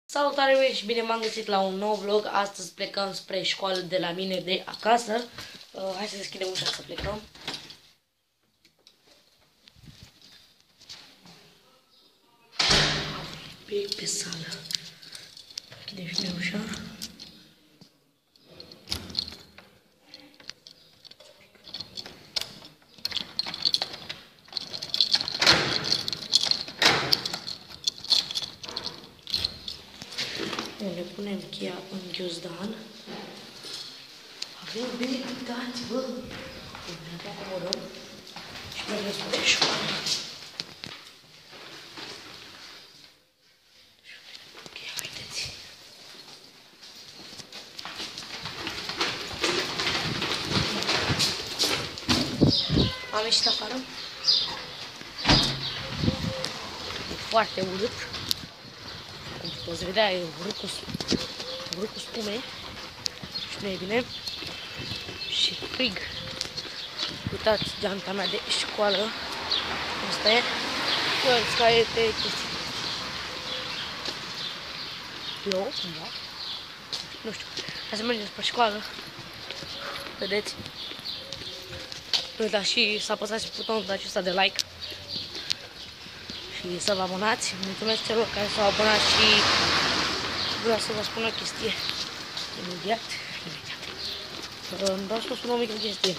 Salutare băieți și bine m-am găsit la un nou vlog. Astăzi plecăm spre școală de la mine de acasă. Hai să deschidem ușa să plecăm. Pe sală. Deschidem și noi ușa. Ne punem cheia în ghiozdan. Avem bine uitați, bă! Ne acomodăm și mergem spre școală. Cheia, uitați! Am ieșit afară. E foarte urât. Cum poți vedea, e urât cu spume și nu e bine și frig. Uitați geanta mea de școală, asta e, uitați care e de chestii. Eu, da? Nu știu, hai să mergem spre școală, vedeți? Uitați și să apăsați pe butonul acesta de like și să vă abonați. Mulțumesc celor care s-au abonat și vreau să vă spun o chestie. Imediat. Vreau să vă spun o mică chestie.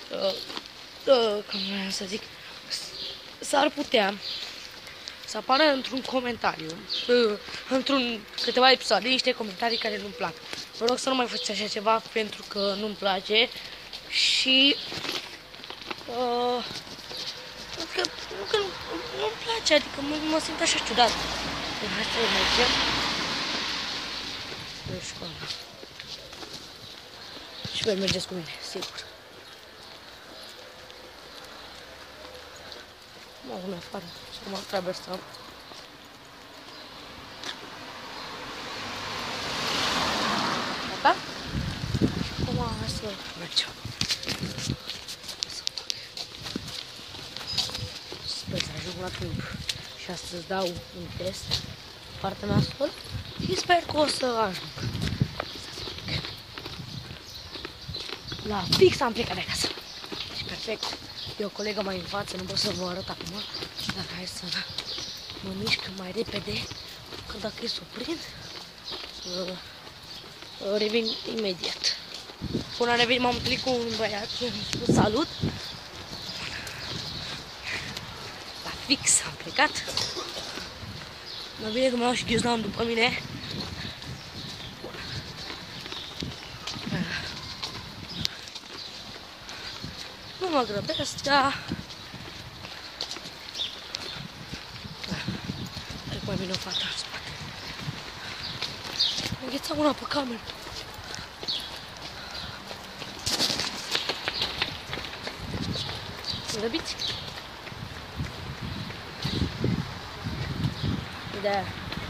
Cum vreau să zic, s-ar putea să apară într-un comentariu, într-un câteva episoade, niște comentarii care nu-mi plac. Vă rog să nu mai faceți așa ceva pentru că nu-mi place și că nu-mi place, adică mă simt așa ciudat. Hai să mergem spre școală. Și voi mergeți cu mine, sigur. Mă lume afară, și acum traversăm. Gata? Și acum hai să mergem. Sper să ajung la timp și astăzi dau un test foarte nasol și sper că o să ajung. La fix am plecat de acasă. Deci perfect. E o colegă mai în față, nu pot să vă arăt acum, dar hai să mă mișc mai repede, că dacă e să o prind, revin imediat. Până am revenit, m-am întâlnit cu un băiat și am spus salut. Fix am plecat. Mă bine că mă iau și ghiozdanul după mine. Nu mă grăbesc, dar trec mai bine o fată în spate. Am înghețat una pe cameră. Grăbiți? Da.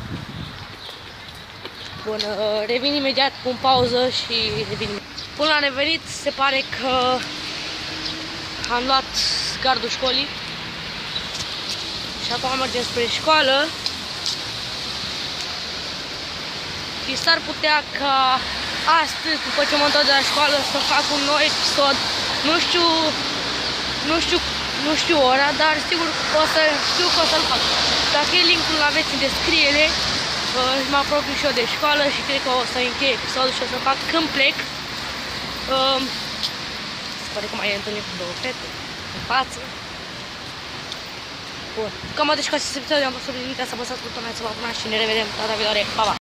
Bun, revin imediat, pun pauză și revin. Până am revenit, se pare că am luat gardul școlii și acum mergem spre școală și s-ar putea ca astăzi, după ce mă întorc de la școală, să fac un nou episod. Nu știu ora, dar sigur că știu că o să-l fac. Dacă e linkul, aveți în descriere. Mă apropiu și eu de școală și cred că o să închei episodul și o să fac când plec. Se pare că mai e întâlnit cu două fete în față. Bun. Cam atât și cu acest episod, am fost să vă apăsați butonul să vă abonați și ne revedem data viitoare. Pa, pa!